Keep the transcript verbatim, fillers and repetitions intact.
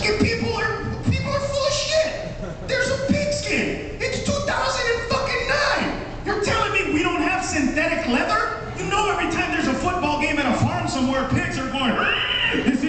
Fucking people are people are full of shit. There's a pigskin. It's two thousand nine. You're telling me we don't have synthetic leather? You know every time there's a football game at a farm somewhere, pigs are going, this